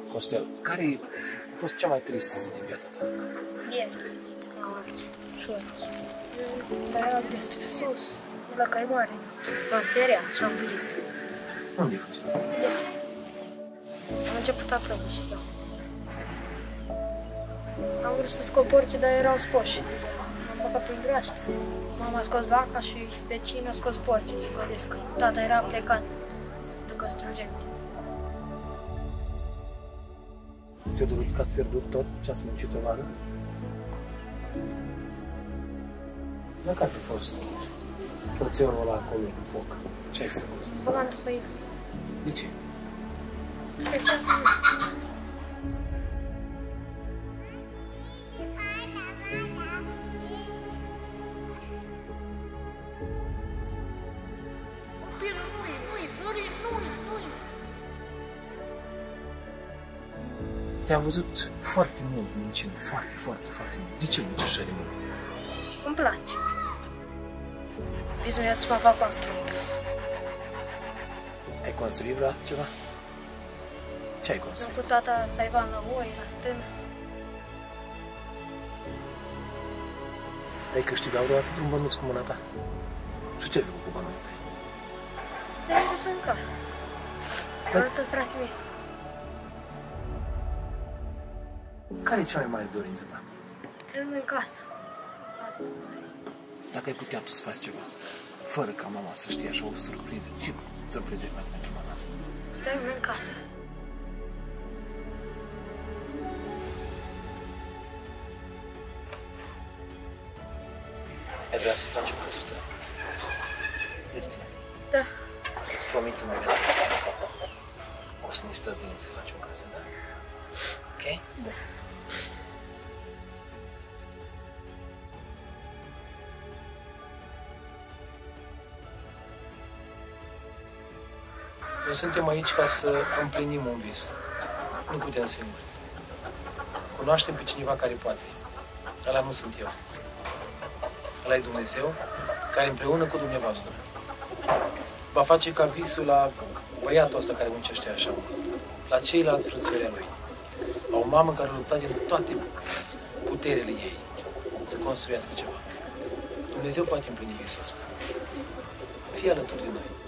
Costel, care a fost cea mai tristă zi din viața ta? Ieri, când am ars șoară. S-a erat destul sus, la care mare. M-am speriat și am fugit. Unde ai fugit? Am început a plânge și eu. Am vrut să scot porcii, dar erau scoși. M-am băgat prin graște. Mama a scos vaca și vecinul a scos porcii din godesc. Tata era plecat să ducă strugente. Te-a dorit că ați pierdut tot ce ați muncit o vară? Dacă ar fi fost frățiorul ăla acolo cu foc, ce ai făcut? Băgam după el. De ce? Pe fratele meu. Te-am văzut foarte mult muncind, foarte mult. De ce muncești așa de mult? Îmi place. Visul meu să mă fac constructor. Ai construit vreodată ceva? Ce ai Am construit? cu tata saivan la oi, la stână. Ai câștigat vreodată vreun bănuț cu mâna ta? Și ce ai făcut cu bănuțul tăi? Le-am dus în car. Da. Am arătat frații mei. Care e cea mai mare dorință ta? Trebuie în casă. Asta mare. Dacă ai putea tu să faci ceva, fără ca mama să știe așa o surpriză, ce surpriză ai face pentru mama? Stai în casă. Ai vrea să faci o căsuță? Da. Îți promit un moment o să ne străduim să faci o casă, da? Ok? Da. Noi suntem aici ca să împlinim un vis. Nu putem singuri. Cunoaștem pe cineva care poate. Ăla nu sunt eu. Ăla e Dumnezeu, care împreună cu dumneavoastră va face ca visul la băiatul ăsta care muncește așa mult, la ceilalți frățiori ai lui, la o mamă care a luptat din toate puterile ei să construiască ceva. Dumnezeu poate împlini visul ăsta. Fii alături de noi.